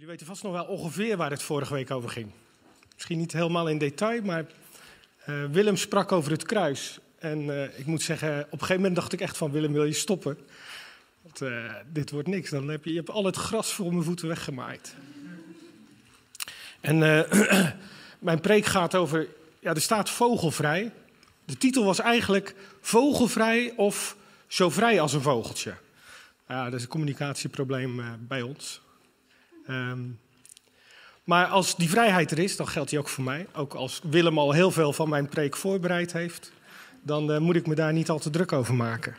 Jullie weten vast nog wel ongeveer waar het vorige week over ging. Misschien niet helemaal in detail, maar Willem sprak over het kruis. En ik moet zeggen, op een gegeven moment dacht ik echt van... Willem, wil je stoppen? Want dit wordt niks. Dan heb je hebt al het gras voor mijn voeten weggemaaid. En mijn preek gaat over... Ja, er staat vogelvrij. De titel was eigenlijk vogelvrij of zo vrij als een vogeltje. Ja, dat is een communicatieprobleem bij ons. Maar als die vrijheid er is, dan geldt die ook voor mij. Ook als Willem al heel veel van mijn preek voorbereid heeft, dan moet ik me daar niet al te druk over maken.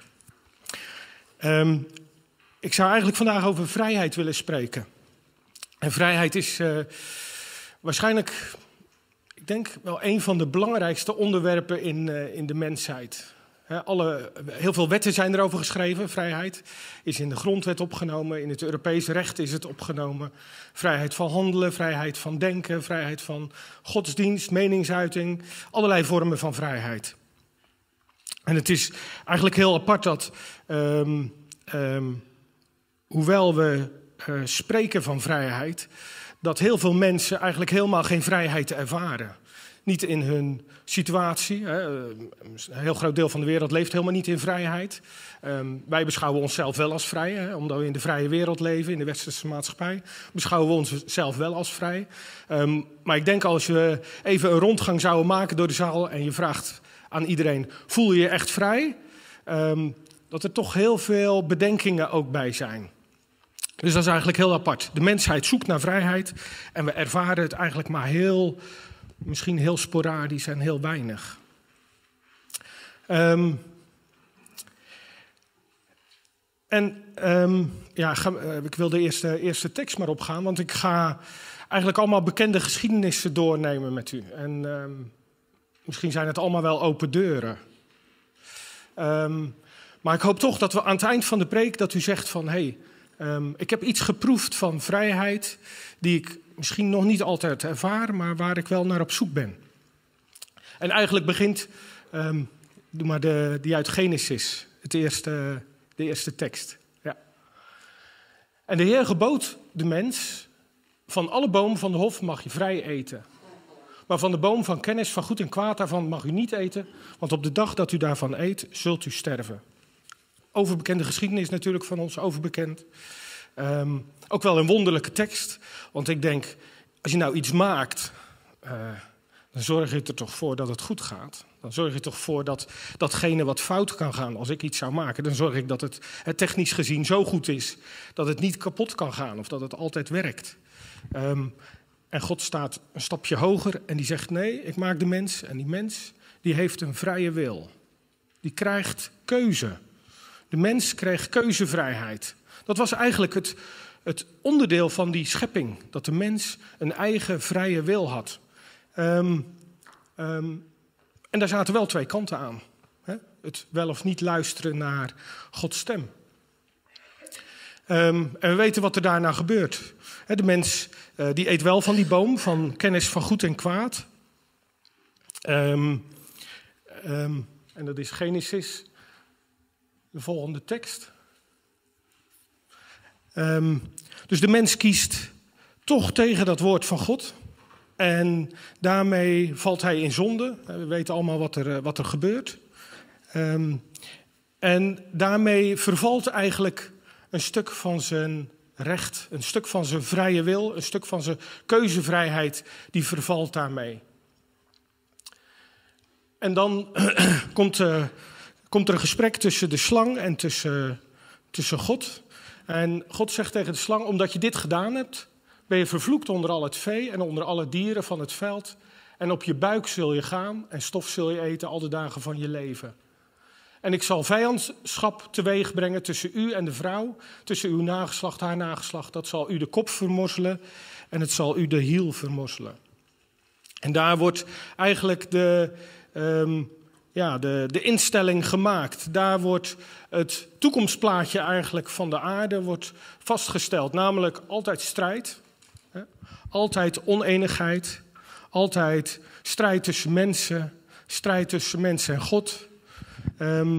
Ik zou eigenlijk vandaag over vrijheid willen spreken. En vrijheid is waarschijnlijk, ik denk wel een van de belangrijkste onderwerpen in de mensheid. Heel veel wetten zijn erover geschreven. Vrijheid is in de grondwet opgenomen, in het Europees recht is het opgenomen. Vrijheid van handelen, vrijheid van denken, vrijheid van godsdienst, meningsuiting. Allerlei vormen van vrijheid. En het is eigenlijk heel apart dat, hoewel we spreken van vrijheid, dat heel veel mensen eigenlijk helemaal geen vrijheid ervaren. Niet in hun situatie. Een heel groot deel van de wereld leeft helemaal niet in vrijheid. Wij beschouwen onszelf wel als vrij. Omdat we in de vrije wereld leven, in de westerse maatschappij. Beschouwen we onszelf wel als vrij. Maar ik denk als we even een rondgang zouden maken door de zaal... en je vraagt aan iedereen, voel je je echt vrij? Dat er toch heel veel bedenkingen ook bij zijn. Dus dat is eigenlijk heel apart. De mensheid zoekt naar vrijheid en we ervaren het eigenlijk maar misschien heel sporadisch en heel weinig. Ik wil de eerste tekst maar opgaan, want ik ga eigenlijk allemaal bekende geschiedenissen doornemen met u. En misschien zijn het allemaal wel open deuren. Maar ik hoop toch dat we aan het eind van de preek dat u zegt van... ik heb iets geproefd van vrijheid die ik misschien nog niet altijd ervaar, maar waar ik wel naar op zoek ben. En eigenlijk begint, doe maar die uit Genesis, de eerste tekst. Ja. En de Heer gebood de mens, van alle bomen van de hof mag je vrij eten. Maar van de boom van kennis van goed en kwaad, daarvan mag u niet eten, want op de dag dat u daarvan eet, zult u sterven. Overbekende geschiedenis natuurlijk van ons, overbekend. Ook wel een wonderlijke tekst, want ik denk, als je nou iets maakt, dan zorg je er toch voor dat het goed gaat. Dan zorg je toch voor dat datgene wat fout kan gaan. Als ik iets zou maken, dan zorg ik dat het technisch gezien zo goed is dat het niet kapot kan gaan of dat het altijd werkt. En God staat een stapje hoger en die zegt nee, ik maak de mens en die mens die heeft een vrije wil. Die krijgt keuze. De mens kreeg keuzevrijheid. Dat was eigenlijk het onderdeel van die schepping. Dat de mens een eigen vrije wil had. En daar zaten wel twee kanten aan. Het wel of niet luisteren naar Gods stem. En we weten wat er daarna gebeurt. De mens die eet wel van die boom, van kennis van goed en kwaad. En dat is Genesis, de volgende tekst. Dus de mens kiest toch tegen dat woord van God. En daarmee valt hij in zonde. We weten allemaal wat er gebeurt. En daarmee vervalt eigenlijk een stuk van zijn recht, een stuk van zijn vrije wil, een stuk van zijn keuzevrijheid, die vervalt daarmee. En dan komt er een gesprek tussen de slang en tussen God. En God zegt tegen de slang, omdat je dit gedaan hebt, ben je vervloekt onder al het vee en onder alle dieren van het veld. En op je buik zul je gaan en stof zul je eten al de dagen van je leven. En ik zal vijandschap teweeg brengen tussen u en de vrouw, tussen uw nageslacht, haar nageslacht. Dat zal u de kop vermorzelen en het zal u de hiel vermorzelen. En daar wordt eigenlijk de instelling gemaakt. Daar wordt het toekomstplaatje eigenlijk van de aarde wordt vastgesteld. Namelijk altijd strijd, altijd oneenigheid, altijd strijd tussen mensen en God.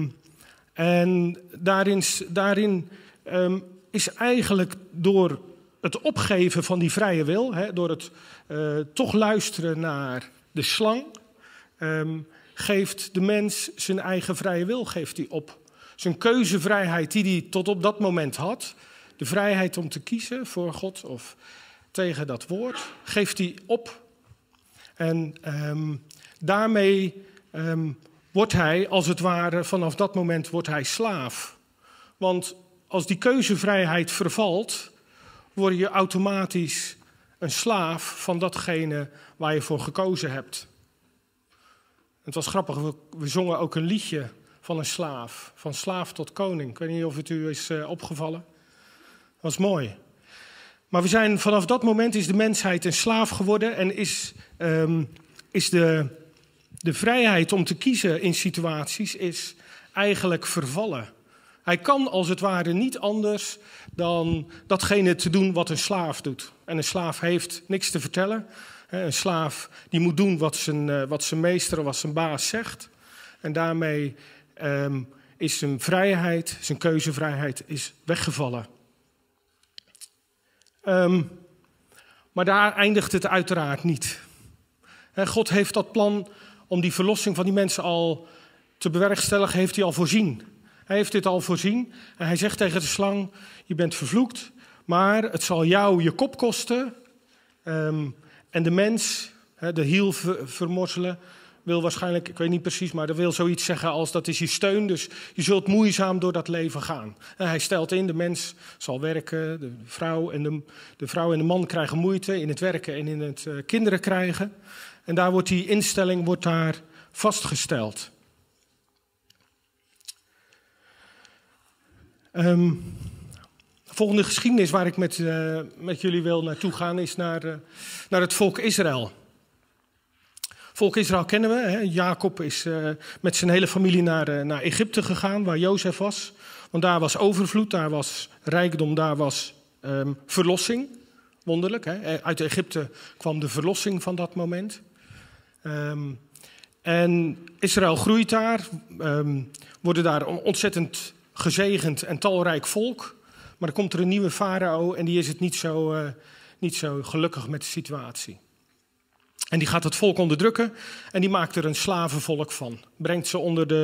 En daarin is eigenlijk door het opgeven van die vrije wil, door het toch luisteren naar de slang, geeft de mens zijn eigen vrije wil geeft hij op. Zijn keuzevrijheid die hij tot op dat moment had, de vrijheid om te kiezen voor God of tegen dat woord, geeft hij op. En daarmee wordt hij, als het ware, vanaf dat moment wordt hij slaaf. Want als die keuzevrijheid vervalt, word je automatisch een slaaf van datgene waar je voor gekozen hebt. Het was grappig, we zongen ook een liedje van een slaaf. Van slaaf tot koning. Ik weet niet of het u is opgevallen. Dat was mooi. Maar vanaf dat moment is de mensheid een slaaf geworden en is de vrijheid om te kiezen in situaties is eigenlijk vervallen. Hij kan als het ware niet anders dan datgene te doen wat een slaaf doet. En een slaaf heeft niks te vertellen. Een slaaf die moet doen wat zijn meester of wat zijn baas zegt. En daarmee is zijn vrijheid, zijn keuzevrijheid, is weggevallen. Maar daar eindigt het uiteraard niet. God heeft dat plan om die verlossing van die mensen al te bewerkstelligen, heeft hij al voorzien. Hij heeft dit al voorzien en hij zegt tegen de slang, je bent vervloekt, maar het zal jou je kop kosten. En de mens, de hiel vermorzelen, wil waarschijnlijk, ik weet niet precies, maar dat wil zoiets zeggen als dat is je steun. Dus je zult moeizaam door dat leven gaan. En hij stelt in, de mens zal werken, de vrouw en de man krijgen moeite in het werken en in het kinderen krijgen. En daar wordt die instelling daar vastgesteld. De volgende geschiedenis waar ik met jullie wil naartoe gaan is naar het volk Israël. Volk Israël kennen we. Hè? Jacob is met zijn hele familie naar Egypte gegaan, waar Jozef was. Want daar was overvloed, daar was rijkdom, daar was verlossing. Wonderlijk, hè? Uit Egypte kwam de verlossing van dat moment. En Israël groeit daar, worden daar ontzettend gezegend en talrijk volk. Maar dan komt er een nieuwe farao en die is het niet zo gelukkig met de situatie. En die gaat het volk onderdrukken en die maakt er een slavenvolk van. Brengt ze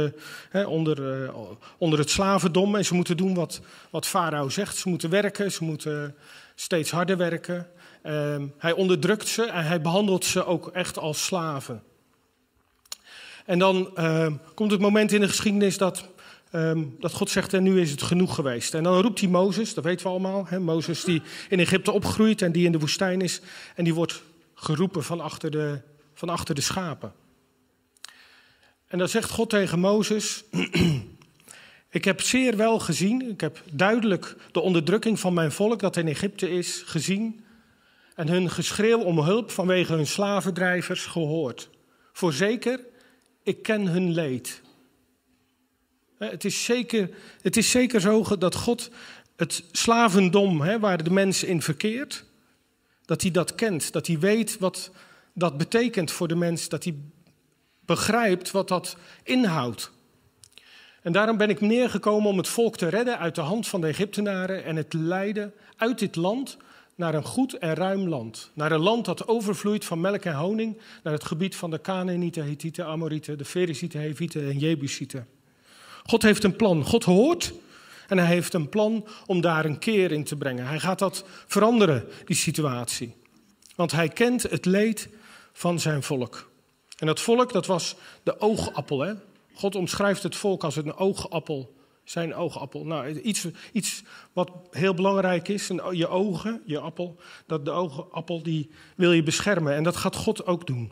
onder het slavendom en ze moeten doen wat farao zegt. Ze moeten werken, ze moeten steeds harder werken. Hij onderdrukt ze en hij behandelt ze ook echt als slaven. En dan komt het moment in de geschiedenis dat God zegt, en nu is het genoeg geweest. En dan roept hij Mozes, dat weten we allemaal. Hè? Mozes die in Egypte opgroeit en die in de woestijn is. En die wordt geroepen van achter de schapen. En dan zegt God tegen Mozes, ik heb zeer wel gezien, ik heb duidelijk de onderdrukking van mijn volk dat in Egypte is gezien. En hun geschreeuw om hulp vanwege hun slavendrijvers gehoord. Voorzeker, ik ken hun leed. Het is zeker zo dat God het slavendom, waar de mens in verkeert, dat hij dat kent. Dat hij weet wat dat betekent voor de mens. Dat hij begrijpt wat dat inhoudt. En daarom ben ik neergekomen om het volk te redden uit de hand van de Egyptenaren en het leiden uit dit land naar een goed en ruim land. Naar een land dat overvloeit van melk en honing, naar het gebied van de Kanaanieten, Hethieten, Amorieten, de Ferizieten, Hevieten en Jebusieten. God heeft een plan. God hoort en hij heeft een plan om daar een keer in te brengen. Hij gaat dat veranderen, die situatie. Want hij kent het leed van zijn volk. En dat volk, dat was de oogappel. Hè? God omschrijft het volk als een oogappel. Zijn oogappel. Nou, iets wat heel belangrijk is, je ogen, je appel. Dat de oogappel, die wil je beschermen. En dat gaat God ook doen.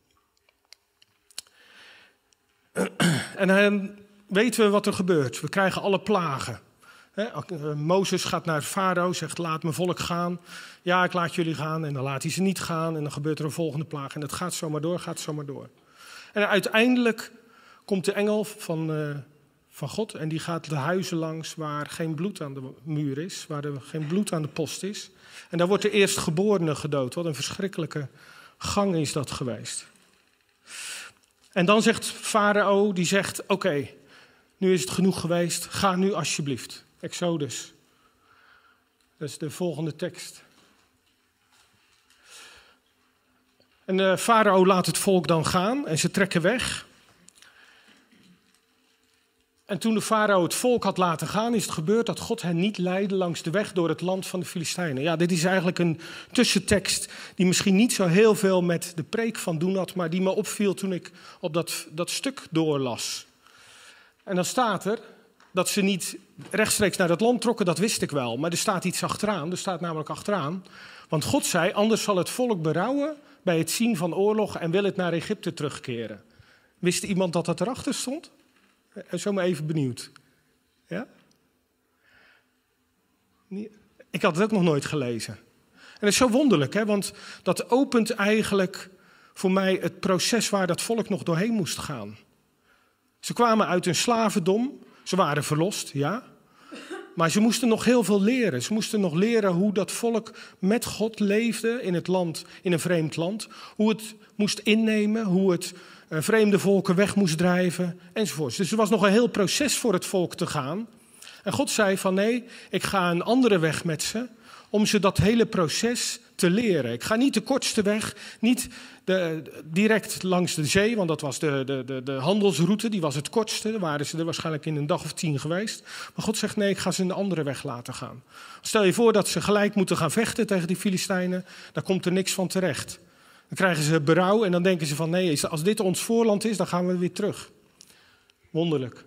En dan weten we wat er gebeurt. We krijgen alle plagen. Mozes gaat naar Farao, zegt laat mijn volk gaan. Ja, ik laat jullie gaan. En dan laat hij ze niet gaan. En dan gebeurt er een volgende plaag. En dat gaat zomaar door. En uiteindelijk komt de engel van God. En die gaat de huizen langs waar geen bloed aan de muur is. Waar er geen bloed aan de post is. En daar wordt de eerstgeborene gedood. Wat een verschrikkelijke gang is dat geweest. En dan zegt Farao, die zegt oké, nu is het genoeg geweest. Ga nu alsjeblieft. Exodus. Dat is de volgende tekst. En Farao laat het volk dan gaan en ze trekken weg. En toen de farao het volk had laten gaan, is het gebeurd dat God hen niet leidde langs de weg door het land van de Filistijnen. Ja, dit is eigenlijk een tussentekst die misschien niet zo heel veel met de preek van doen had, maar die me opviel toen ik op dat stuk doorlas. En dan staat er dat ze niet rechtstreeks naar dat land trokken, dat wist ik wel. Maar er staat iets achteraan, er staat namelijk achteraan. Want God zei, anders zal het volk berouwen bij het zien van oorlog en wil het naar Egypte terugkeren. Wist iemand dat dat erachter stond? Zo maar even benieuwd. Ja? Ik had het ook nog nooit gelezen. En dat is zo wonderlijk, hè? Want dat opent eigenlijk voor mij het proces waar dat volk nog doorheen moest gaan. Ze kwamen uit een slavendom, ze waren verlost, ja. Maar ze moesten nog heel veel leren. Ze moesten nog leren hoe dat volk met God leefde in het land, in een vreemd land. Hoe het moest innemen, hoe het vreemde volken weg moest drijven, enzovoort. Dus er was nog een heel proces voor het volk te gaan. En God zei van nee, ik ga een andere weg met ze, om ze dat hele proces te leren. Ik ga niet de kortste weg, niet direct langs de zee, want dat was de handelsroute, die was het kortste. Daar waren ze er waarschijnlijk in een dag of 10 geweest. Maar God zegt nee, ik ga ze een andere weg laten gaan. Stel je voor dat ze gelijk moeten gaan vechten tegen die Filistijnen, daar komt er niks van terecht. Dan krijgen ze berouw en dan denken ze van nee, als dit ons voorland is, dan gaan we weer terug. Wonderlijk.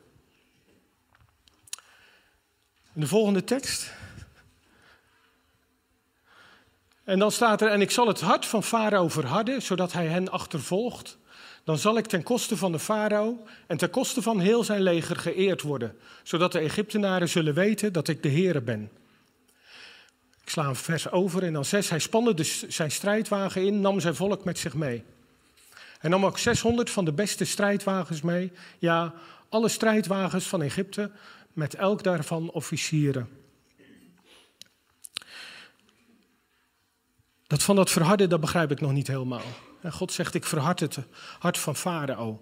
In de volgende tekst. En dan staat er, en ik zal het hart van Farao verharden, zodat hij hen achtervolgt. Dan zal ik ten koste van de farao en ten koste van heel zijn leger geëerd worden, zodat de Egyptenaren zullen weten dat ik de Heere ben. Ik sla een vers over en dan 6. Hij spande dus zijn strijdwagen in, nam zijn volk met zich mee. Hij nam ook 600 van de beste strijdwagens mee. Ja, alle strijdwagens van Egypte, met elk daarvan officieren. Dat verharden, dat begrijp ik nog niet helemaal. En God zegt, ik verhard het hart van Farao.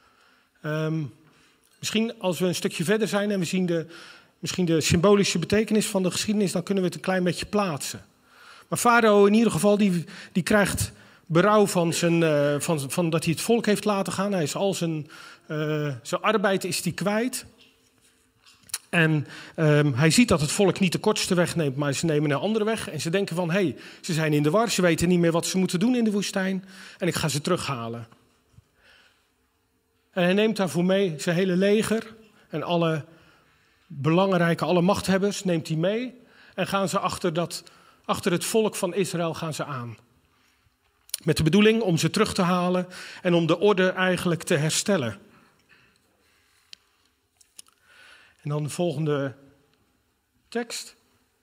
Misschien als we een stukje verder zijn en we zien misschien de symbolische betekenis van de geschiedenis, dan kunnen we het een klein beetje plaatsen. Maar Farao in ieder geval, die krijgt berouw van dat hij het volk heeft laten gaan. Hij is al zijn arbeid is die kwijt. En hij ziet dat het volk niet de kortste weg neemt, maar ze nemen een andere weg. En ze denken van, ze zijn in de war, ze weten niet meer wat ze moeten doen in de woestijn. En ik ga ze terughalen. En hij neemt daarvoor mee zijn hele leger en alle machthebbers neemt hij mee. En gaan ze achter het volk van Israël gaan ze aan. Met de bedoeling om ze terug te halen en om de orde eigenlijk te herstellen. En dan de volgende tekst.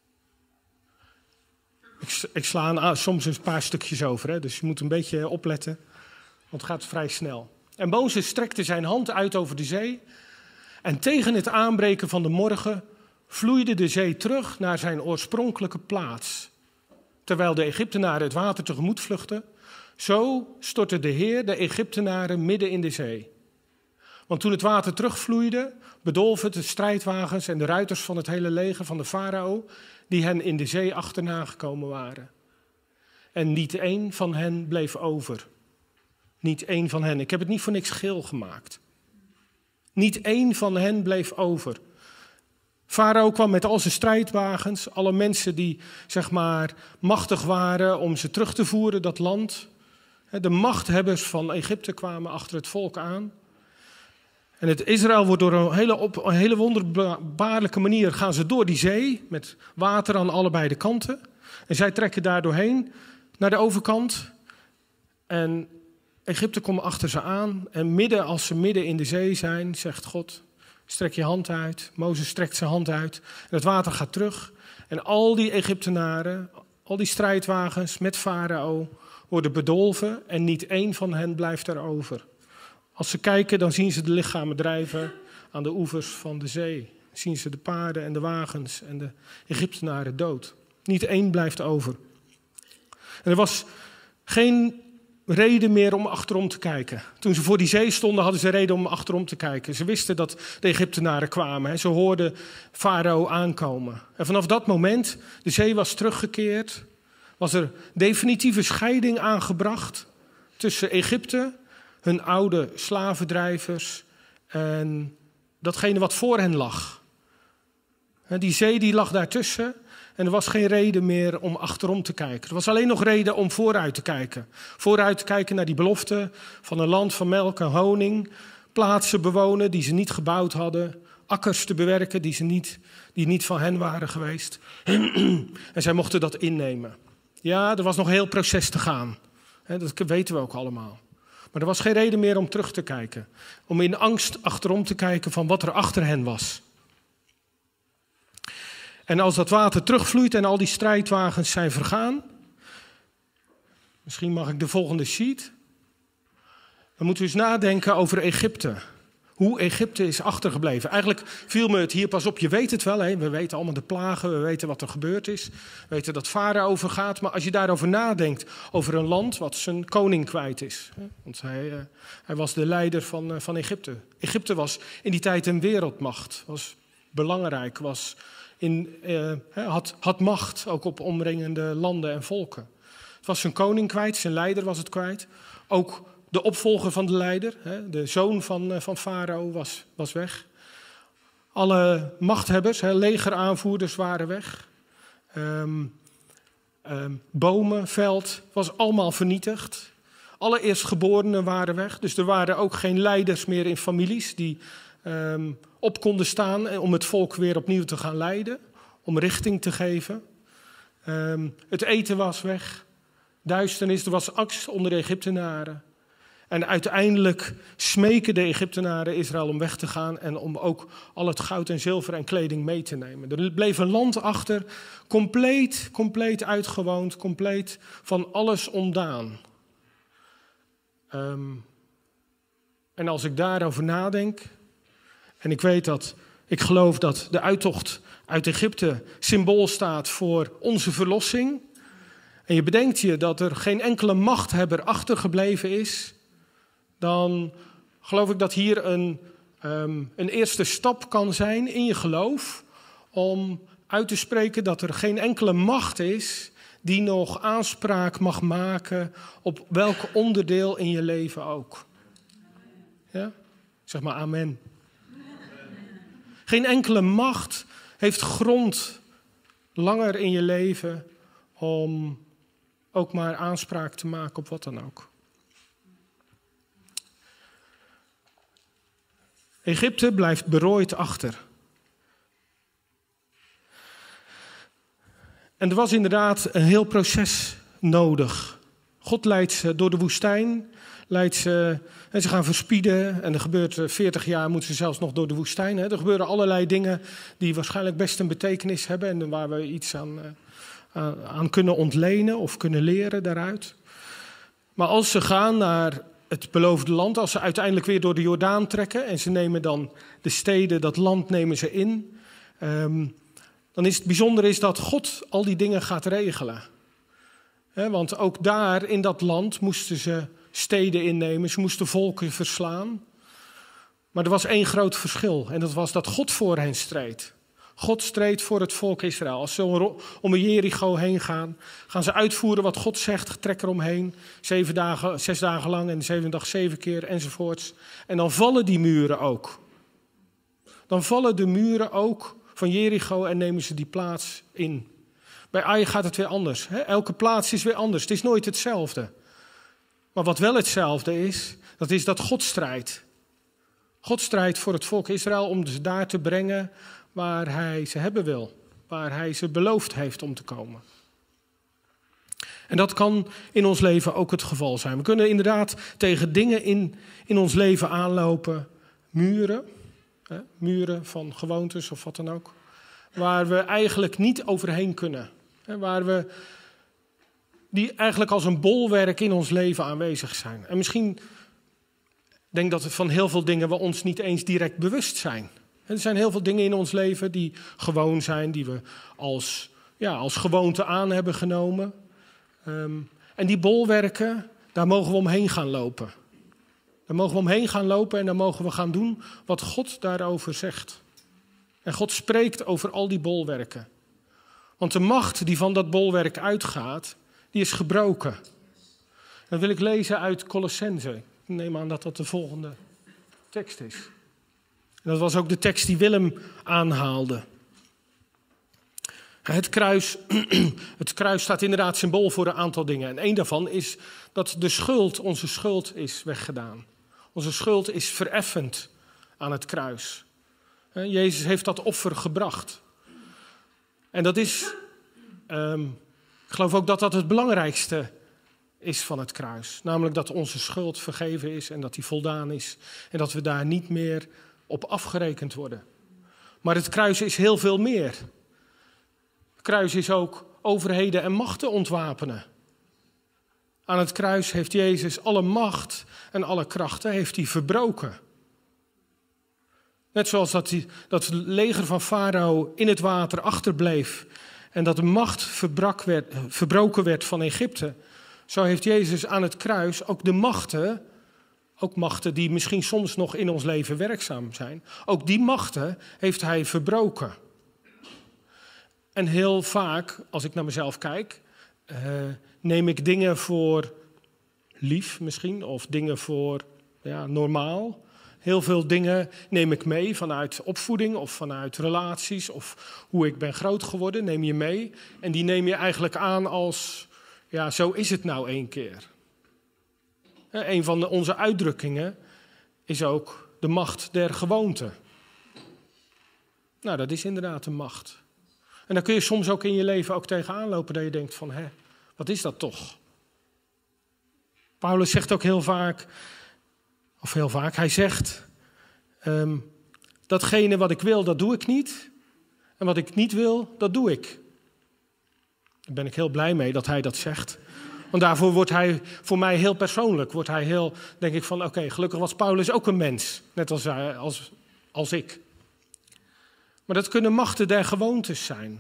Ik sla soms een paar stukjes over, hè, dus je moet een beetje opletten, want het gaat vrij snel. En Mozes strekte zijn hand uit over de zee en tegen het aanbreken van de morgen vloeide de zee terug naar zijn oorspronkelijke plaats. Terwijl de Egyptenaren het water tegemoet vluchtten, zo stortte de Heer de Egyptenaren midden in de zee. Want toen het water terugvloeide, bedolf het de strijdwagens en de ruiters van het hele leger van de farao, die hen in de zee achterna gekomen waren. En niet één van hen bleef over. Niet één van hen. Ik heb het niet voor niks geel gemaakt. Niet één van hen bleef over. Farao kwam met al zijn strijdwagens, alle mensen die machtig waren om ze terug te voeren, dat land. De machthebbers van Egypte kwamen achter het volk aan. En het Israël wordt door een hele wonderbaarlijke manier gaan ze door die zee met water aan allebei de kanten. En zij trekken daar doorheen naar de overkant. En Egypte komt achter ze aan. En als ze midden in de zee zijn, zegt God, strek je hand uit. Mozes strekt zijn hand uit. En het water gaat terug. En al die Egyptenaren, al die strijdwagens met farao worden bedolven. En niet één van hen blijft erover. Als ze kijken, dan zien ze de lichamen drijven aan de oevers van de zee. Dan zien ze de paarden en de wagens en de Egyptenaren dood. Niet één blijft over. En er was geen reden meer om achterom te kijken. Toen ze voor die zee stonden, hadden ze reden om achterom te kijken. Ze wisten dat de Egyptenaren kwamen. Ze hoorden farao aankomen. En vanaf dat moment, de zee was teruggekeerd, was er definitieve scheiding aangebracht. tussen Egypte, hun oude slavendrijvers en datgene wat voor hen lag. Die zee die lag daartussen en er was geen reden meer om achterom te kijken. Er was alleen nog reden om vooruit te kijken. Vooruit te kijken naar die belofte van een land van melk en honing. Plaatsen bewonen die ze niet gebouwd hadden. Akkers te bewerken die niet van hen waren geweest. En zij mochten dat innemen. Ja, er was nog een heel proces te gaan. Dat weten we ook allemaal. Maar er was geen reden meer om terug te kijken. Om in angst achterom te kijken van wat er achter hen was. En als dat water terugvloeit en al die strijdwagens zijn vergaan. Misschien mag ik de volgende sheet. Dan moeten we eens nadenken over Egypte. Hoe Egypte is achtergebleven. Eigenlijk viel me het hier pas op. Je weet het wel. Hè? We weten allemaal de plagen. We weten wat er gebeurd is. We weten dat Farao overgaat. Maar als je daarover nadenkt. Over een land wat zijn koning kwijt is. Hè? Want hij was de leider van Egypte. Egypte was in die tijd een wereldmacht. Was belangrijk. Had macht. Ook op omringende landen en volken. Het was zijn koning kwijt. Zijn leider was het kwijt. Ook de opvolger van de leider, de zoon van Farao, was weg. Alle machthebbers, legeraanvoerders waren weg. Bomen, veld, was allemaal vernietigd. Alle eerstgeborenen waren weg. Dus er waren ook geen leiders meer in families die op konden staan om het volk weer opnieuw te gaan leiden. Om richting te geven. Het eten was weg. Duisternis, er was angst onder de Egyptenaren. En uiteindelijk smeken de Egyptenaren Israël om weg te gaan en om ook al het goud en zilver en kleding mee te nemen. Er bleef een land achter, compleet uitgewoond, compleet van alles ontdaan. En als ik daarover nadenk, en ik geloof dat de uittocht uit Egypte symbool staat voor onze verlossing. En je bedenkt je dat er geen enkele machthebber achtergebleven is, dan geloof ik dat hier een eerste stap kan zijn in je geloof om uit te spreken dat er geen enkele macht is die nog aanspraak mag maken op welk onderdeel in je leven ook. Ja? Zeg maar amen. Geen enkele macht heeft grond langer in je leven om ook maar aanspraak te maken op wat dan ook. Egypte blijft berooid achter. En er was inderdaad een heel proces nodig. God leidt ze door de woestijn, en ze gaan verspieden. En er gebeurt 40 jaar, moeten ze zelfs nog door de woestijn. Hè. Er gebeuren allerlei dingen die waarschijnlijk best een betekenis hebben en waar we iets aan kunnen ontlenen of kunnen leren daaruit. Maar als ze gaan naar het beloofde land, als ze uiteindelijk weer door de Jordaan trekken en ze nemen dan de steden, dat land nemen ze in, dan is het bijzonder dat God al die dingen gaat regelen. Want ook daar in dat land moesten ze steden innemen, ze moesten volken verslaan. Maar er was één groot verschil en dat was dat God voor hen streed. God streed voor het volk Israël. Als ze om Jericho heen gaan, gaan ze uitvoeren wat God zegt, trek eromheen. 6 dagen lang en 7 dag 7 keer enzovoorts. En dan vallen die muren ook. Dan vallen de muren ook van Jericho en nemen ze die plaats in. Bij Ai gaat het weer anders. Elke plaats is weer anders. Het is nooit hetzelfde. Maar wat wel hetzelfde is, dat is dat God strijdt. God strijdt voor het volk Israël om ze daar te brengen waar hij ze hebben wil. Waar hij ze beloofd heeft om te komen. En dat kan in ons leven ook het geval zijn. We kunnen inderdaad tegen dingen in ons leven aanlopen. Muren van gewoontes of wat dan ook. Waar we eigenlijk niet overheen kunnen. Die eigenlijk als een bolwerk in ons leven aanwezig zijn. En misschien denk dat van heel veel dingen we ons niet eens direct bewust zijn. Er zijn heel veel dingen in ons leven die gewoon zijn, die we als gewoonte aan hebben genomen. En die bolwerken, daar mogen we omheen gaan lopen. Daar mogen we omheen gaan lopen en dan mogen we gaan doen wat God daarover zegt. En God spreekt over al die bolwerken. Want de macht die van dat bolwerk uitgaat, die is gebroken. Dan wil ik lezen uit Colossenzen. Ik neem aan dat dat de volgende tekst is. En dat was ook de tekst die Willem aanhaalde. Het kruis staat inderdaad symbool voor een aantal dingen. En één daarvan is dat onze schuld is weggedaan. Onze schuld is vereffend aan het kruis. Jezus heeft dat offer gebracht. En dat is, ik geloof ook dat dat het belangrijkste is van het kruis. Namelijk dat onze schuld vergeven is en dat die voldaan is. En dat we daar niet meer op afgerekend worden. Maar het kruis is heel veel meer. Het kruis is ook overheden en machten ontwapenen. Aan het kruis heeft Jezus alle macht en alle krachten heeft hij verbroken. Net zoals dat het leger van Farao in het water achterbleef en dat de macht verbroken werd van Egypte. Zo heeft Jezus aan het kruis ook de machten, ook machten die misschien soms nog in ons leven werkzaam zijn, ook die machten heeft hij verbroken. En heel vaak, als ik naar mezelf kijk, neem ik dingen voor lief misschien, of dingen voor normaal. Heel veel dingen neem ik mee vanuit opvoeding of vanuit relaties of hoe ik ben groot geworden, neem je mee. En die neem je eigenlijk aan als, zo is het nou één keer. Een van onze uitdrukkingen is ook de macht der gewoonte. Nou, dat is inderdaad een macht. En dan kun je soms ook in je leven ook tegenaan lopen dat je denkt van, wat is dat toch? Paulus zegt ook heel vaak, hij zegt, datgene wat ik wil, dat doe ik niet. En wat ik niet wil, dat doe ik. Daar ben ik heel blij mee dat hij dat zegt. Want daarvoor wordt hij voor mij heel persoonlijk. Wordt hij heel, denk ik van, oké, gelukkig was Paulus ook een mens. Net als ik. Maar dat kunnen machten der gewoontes zijn.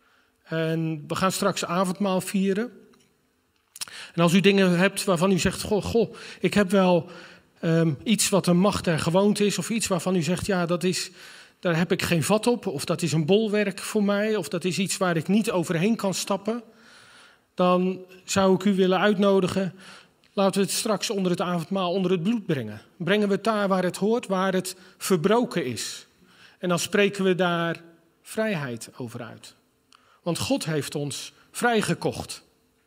En we gaan straks avondmaal vieren. En als u dingen hebt waarvan u zegt, goh, ik heb wel iets wat een macht der gewoonte is. Of iets waarvan u zegt, daar heb ik geen vat op. Of dat is een bolwerk voor mij. Of dat is iets waar ik niet overheen kan stappen. Dan zou ik u willen uitnodigen, laten we het straks onder het avondmaal onder het bloed brengen. Brengen we het daar waar het hoort, waar het verbroken is. En dan spreken we daar vrijheid over uit. Want God heeft ons vrijgekocht.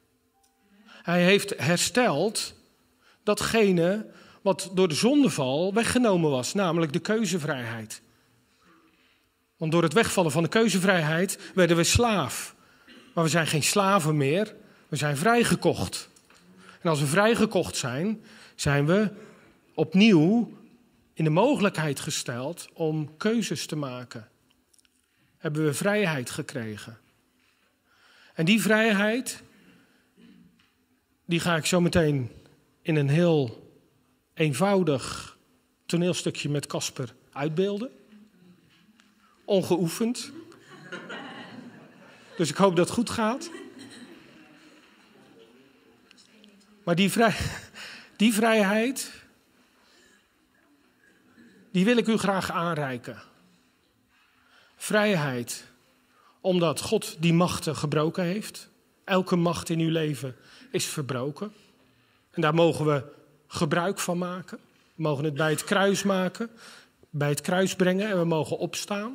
Hij heeft hersteld datgene wat door de zondeval weggenomen was, namelijk de keuzevrijheid. Want door het wegvallen van de keuzevrijheid werden we slaaf. Maar we zijn geen slaven meer, we zijn vrijgekocht. En als we vrijgekocht zijn, zijn we opnieuw in de mogelijkheid gesteld om keuzes te maken. Hebben we vrijheid gekregen. En die vrijheid, die ga ik zo meteen in een heel eenvoudig toneelstukje met Casper uitbeelden. Ongeoefend. Dus ik hoop dat het goed gaat. Maar die vrijheid, die wil ik u graag aanreiken. Vrijheid, omdat God die machten gebroken heeft. Elke macht in uw leven is verbroken. En daar mogen we gebruik van maken. We mogen het bij het kruis maken, bij het kruis brengen en we mogen opstaan.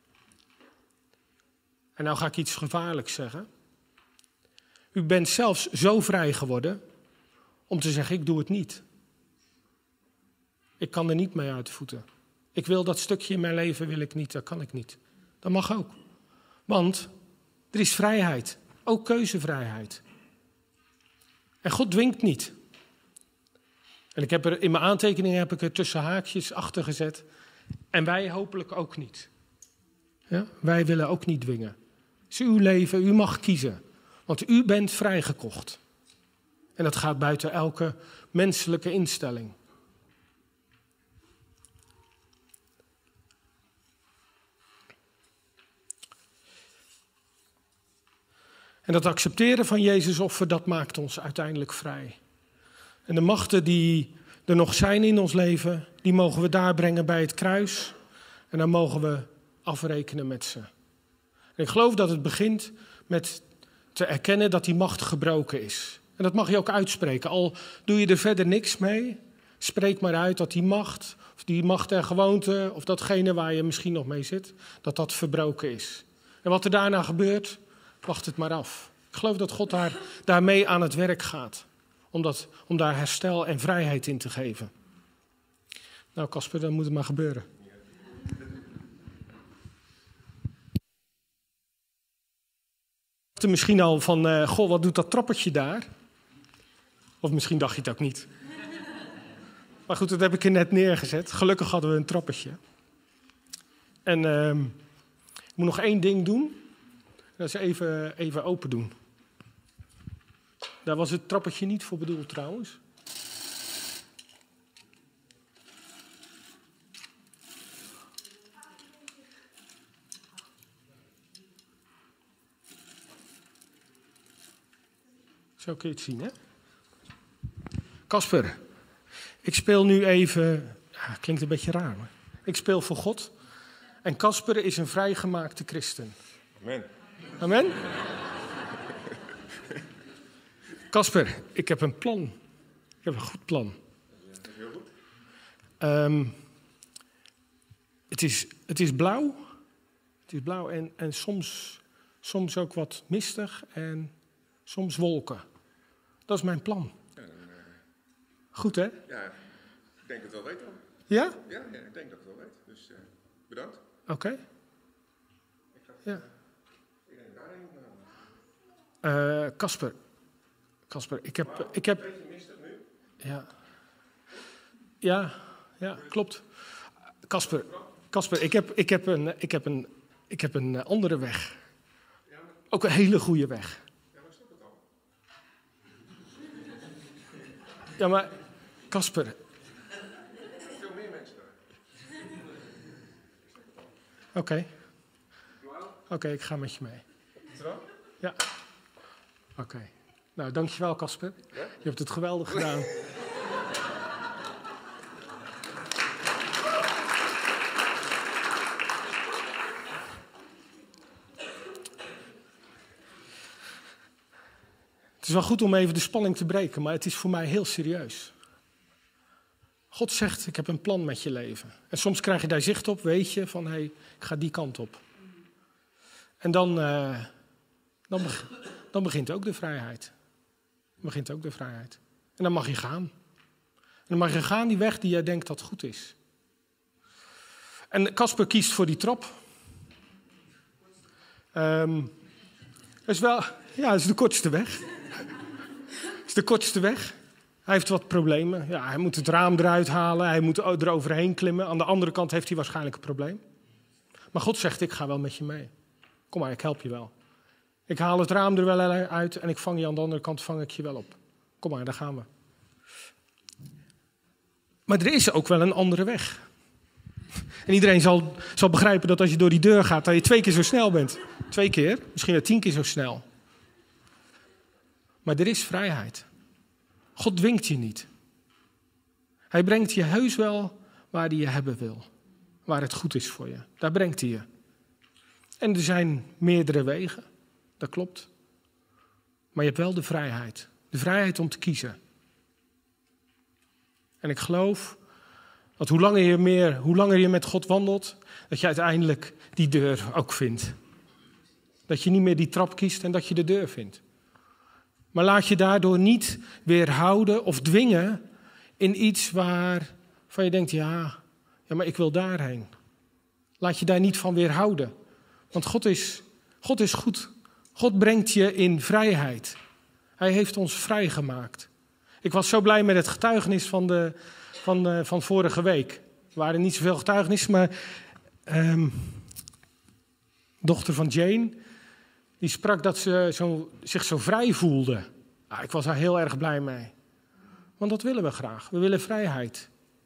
En nou ga ik iets gevaarlijks zeggen. U bent zelfs zo vrij geworden om te zeggen, ik doe het niet. Ik kan er niet mee uit de voeten. Ik wil dat stukje in mijn leven, wil ik niet, dat kan ik niet. Dat mag ook. Want er is vrijheid, ook keuzevrijheid. En God dwingt niet. En ik heb in mijn aantekeningen heb ik er tussen haakjes achter gezet. En wij hopelijk ook niet. Ja? Wij willen ook niet dwingen. Het is uw leven, u mag kiezen. Want u bent vrijgekocht. En dat gaat buiten elke menselijke instelling. En dat accepteren van Jezus' offer, dat maakt ons uiteindelijk vrij. En de machten die er nog zijn in ons leven, die mogen we daar brengen bij het kruis. En dan mogen we afrekenen met ze. En ik geloof dat het begint met te erkennen dat die macht gebroken is. En dat mag je ook uitspreken. Al doe je er verder niks mee, spreek maar uit dat die macht, of die macht en gewoonte, of datgene waar je misschien nog mee zit, dat dat verbroken is. En wat er daarna gebeurt, wacht het maar af. Ik geloof dat God daarmee aan het werk gaat. Om daar herstel en vrijheid in te geven. Nou, Casper, dan moet het maar gebeuren. Misschien al van, goh, wat doet dat trappetje daar? Of misschien dacht je het ook niet. Maar goed, dat heb ik er net neergezet. Gelukkig hadden we een trappetje. En ik moet nog 1 ding doen. Dat is even open doen. Daar was het trappetje niet voor bedoeld trouwens. Zo kun je het zien, hè? Casper, ik speel nu even... Ja, klinkt een beetje raar, maar... Ik speel voor God. En Casper is een vrijgemaakte christen. Amen. Amen? Casper, ik heb een plan. Ik heb een goed plan. Heel goed. Het is blauw. Het is blauw en soms ook wat mistig en soms wolken. Dat is mijn plan. Ja, Goed, hè? ja, ik denk dat het wel weet dan. Ja? Ja, ik denk dat het wel weet. Dus bedankt. Oké. Ja. Ik denk daarheen. Casper, ik heb... Een beetje mistig nu. Ja, klopt. Casper, ik heb een andere weg. Ook een hele goede weg. Ja, maar stop het al. Ja, maar Casper... Veel meer mensen daar. Oké, ik ga met je mee. Trouw? Ja. Oké. Nou, dankjewel Casper. Ja? Je hebt het geweldig gedaan. Het is wel goed om even de spanning te breken, maar het is voor mij heel serieus. God zegt, ik heb een plan met je leven. En soms krijg je daar zicht op, weet je, van hé, ik ga die kant op. En dan begint ook de vrijheid. En dan mag je gaan. En dan mag je gaan die weg die jij denkt dat goed is. En Casper kiest voor die trap. Dat is de kortste weg. Hij heeft wat problemen. Ja, hij moet het raam eruit halen. Hij moet er overheen klimmen. Aan de andere kant heeft hij waarschijnlijk een probleem. Maar God zegt, ik ga wel met je mee. Kom maar, ik help je wel. Ik haal het raam er wel uit en ik vang je aan de andere kant vang ik je wel op. Kom maar, daar gaan we. Maar er is ook wel een andere weg. En iedereen zal begrijpen dat als je door die deur gaat, dat je 2 keer zo snel bent. 2 keer, misschien wel 10 keer zo snel. Maar er is vrijheid. God dwingt je niet. Hij brengt je heus wel waar hij je hebben wil. Waar het goed is voor je. Daar brengt hij je. En er zijn meerdere wegen. Dat klopt. Maar je hebt wel de vrijheid. De vrijheid om te kiezen. En ik geloof dat hoe langer je met God wandelt, dat je uiteindelijk die deur ook vindt. Dat je niet meer die trap kiest en dat je de deur vindt. Maar laat je daardoor niet weerhouden of dwingen in iets waarvan je denkt, ja, maar ik wil daarheen. Laat je daar niet van weerhouden. Want God is goed. God brengt je in vrijheid. Hij heeft ons vrijgemaakt. Ik was zo blij met het getuigenis van vorige week. Er waren niet zoveel getuigenissen, maar dochter van Jane, die sprak dat ze zich zo vrij voelde. Nou, ik was daar heel erg blij mee. Want dat willen we graag. We willen vrijheid.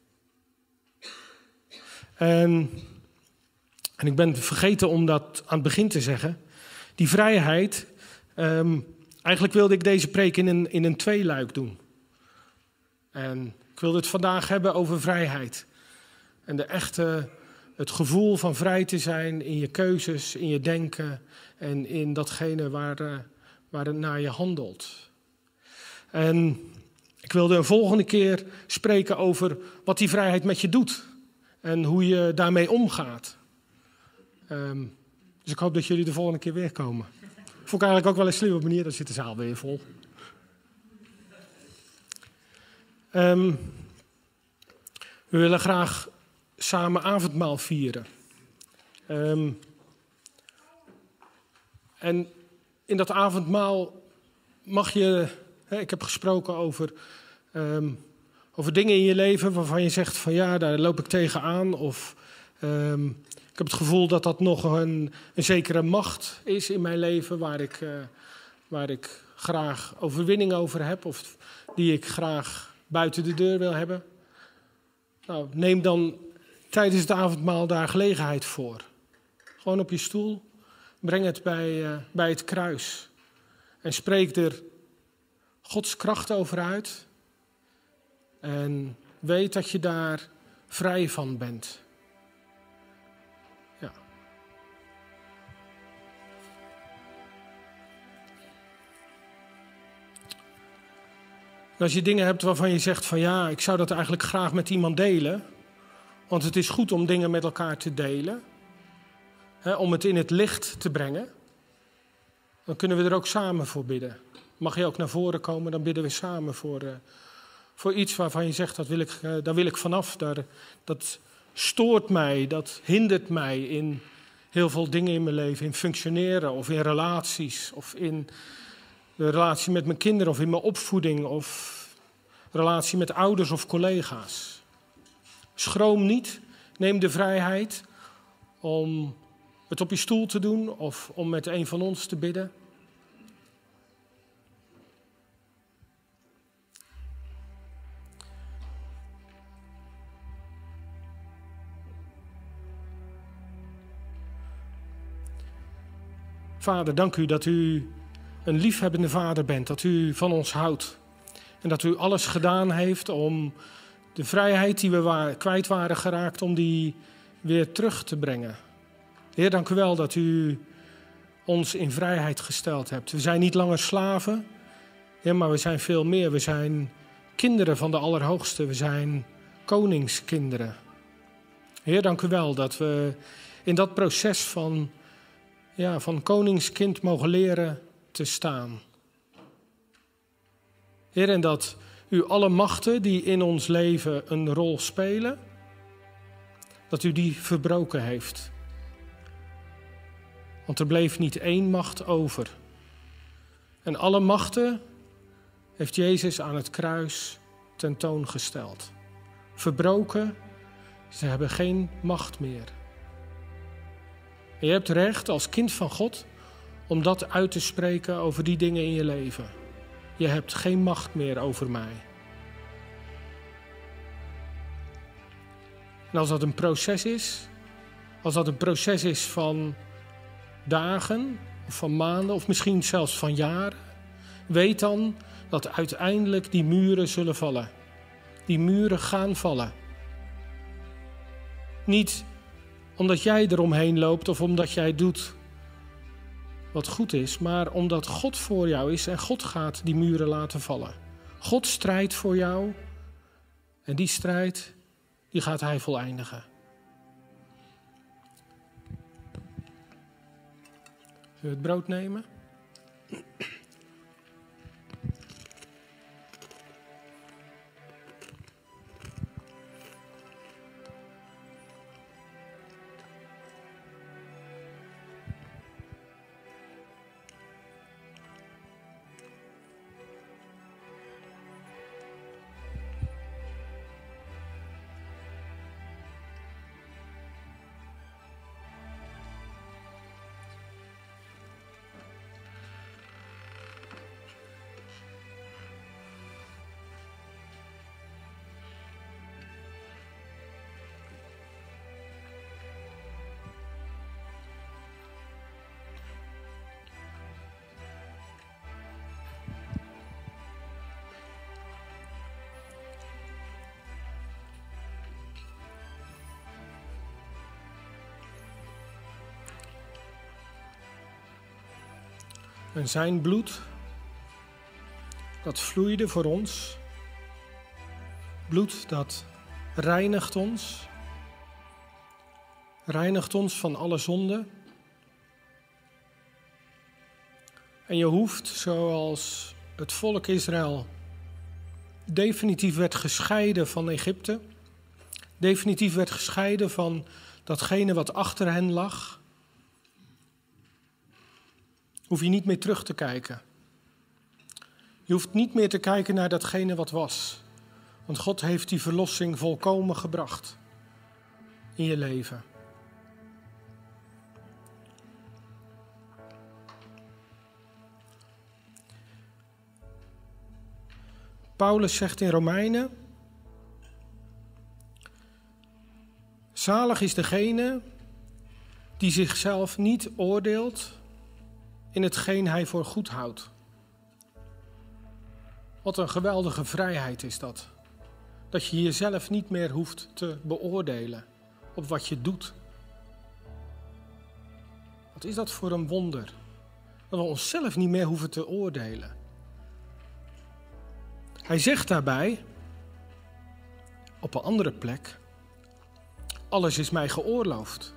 En ik ben vergeten om dat aan het begin te zeggen. Die vrijheid, eigenlijk wilde ik deze preek in een tweeluik doen. En ik wilde het vandaag hebben over vrijheid. En het gevoel van vrij te zijn in je keuzes, in je denken en in datgene waar het naar je handelt. En ik wilde een volgende keer spreken over wat die vrijheid met je doet. En hoe je daarmee omgaat. Dus ik hoop dat jullie de volgende keer weer komen. Vond ik eigenlijk ook wel een slimme manier, dan zit de zaal weer vol. We willen graag samen avondmaal vieren. En in dat avondmaal mag je... Ik heb gesproken over dingen in je leven waarvan je zegt van ja, daar loop ik tegenaan. Of ik heb het gevoel dat dat nog een zekere macht is in mijn leven waar ik graag overwinning over heb. Of die ik graag buiten de deur wil hebben. Nou, neem dan tijdens het avondmaal daar gelegenheid voor. Gewoon op je stoel. Breng het bij het kruis. En spreek er Gods kracht over uit. En weet dat je daar vrij van bent. Ja. En als je dingen hebt waarvan je zegt van ja, ik zou dat eigenlijk graag met iemand delen. Want het is goed om dingen met elkaar te delen. Om het in het licht te brengen. Dan kunnen we er ook samen voor bidden. Mag je ook naar voren komen, dan bidden we samen voor iets waarvan je zegt, daar wil ik vanaf. Dat stoort mij, dat hindert mij in heel veel dingen in mijn leven. In functioneren of in relaties. Of in de relatie met mijn kinderen of in mijn opvoeding. Of relatie met ouders of collega's. Schroom niet, neem de vrijheid om het op je stoel te doen of om met een van ons te bidden. Vader, dank u dat u een liefhebbende vader bent, dat u van ons houdt. En dat u alles gedaan heeft om de vrijheid die we kwijt waren geraakt, om die weer terug te brengen. Heer, dank u wel dat u ons in vrijheid gesteld hebt. We zijn niet langer slaven, maar we zijn veel meer. We zijn kinderen van de Allerhoogste, we zijn koningskinderen. Heer, dank u wel dat we in dat proces van koningskind mogen leren te staan. Heer, en dat u alle machten die in ons leven een rol spelen, dat u die verbroken heeft. Want er bleef niet één macht over. En alle machten heeft Jezus aan het kruis tentoongesteld. Verbroken, ze hebben geen macht meer. En je hebt recht als kind van God om dat uit te spreken over die dingen in je leven. Je hebt geen macht meer over mij. En als dat een proces is van dagen, of van maanden, of misschien zelfs van jaren, weet dan dat uiteindelijk die muren zullen vallen. Die muren gaan vallen. Niet omdat jij eromheen loopt of omdat jij doet wat goed is, maar omdat God voor jou is en God gaat die muren laten vallen. God strijdt voor jou en die strijd, die gaat hij voleindigen. Zullen we het brood nemen? En zijn bloed dat vloeide voor ons. Bloed dat reinigt ons. Reinigt ons van alle zonde. En je hoeft, zoals het volk Israël definitief werd gescheiden van Egypte, definitief werd gescheiden van datgene wat achter hen lag, hoef je niet meer terug te kijken. Je hoeft niet meer te kijken naar datgene wat was. Want God heeft die verlossing volkomen gebracht in je leven. Paulus zegt in Romeinen: zalig is degene die zichzelf niet oordeelt in hetgeen hij voor goed houdt. Wat een geweldige vrijheid is dat. Dat je jezelf niet meer hoeft te beoordelen op wat je doet. Wat is dat voor een wonder? Dat we onszelf niet meer hoeven te oordelen. Hij zegt daarbij, op een andere plek: alles is mij geoorloofd.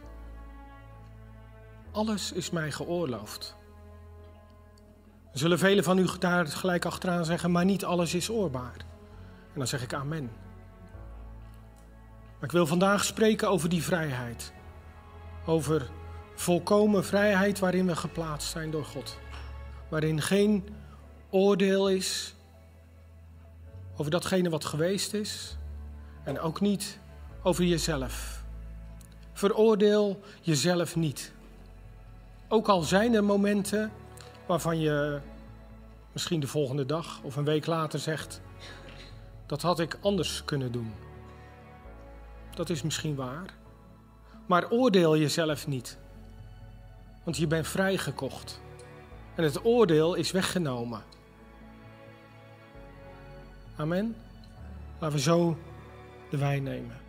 Alles is mij geoorloofd. Er zullen velen van u daar gelijk achteraan zeggen, maar niet alles is oorbaar. En dan zeg ik amen. Maar ik wil vandaag spreken over die vrijheid. Over volkomen vrijheid waarin we geplaatst zijn door God. Waarin geen oordeel is over datgene wat geweest is. En ook niet over jezelf. Veroordeel jezelf niet. Ook al zijn er momenten waarvan je misschien de volgende dag of een week later zegt: dat had ik anders kunnen doen. Dat is misschien waar. Maar oordeel jezelf niet. Want je bent vrijgekocht. En het oordeel is weggenomen. Amen. Laten we zo de wijn nemen.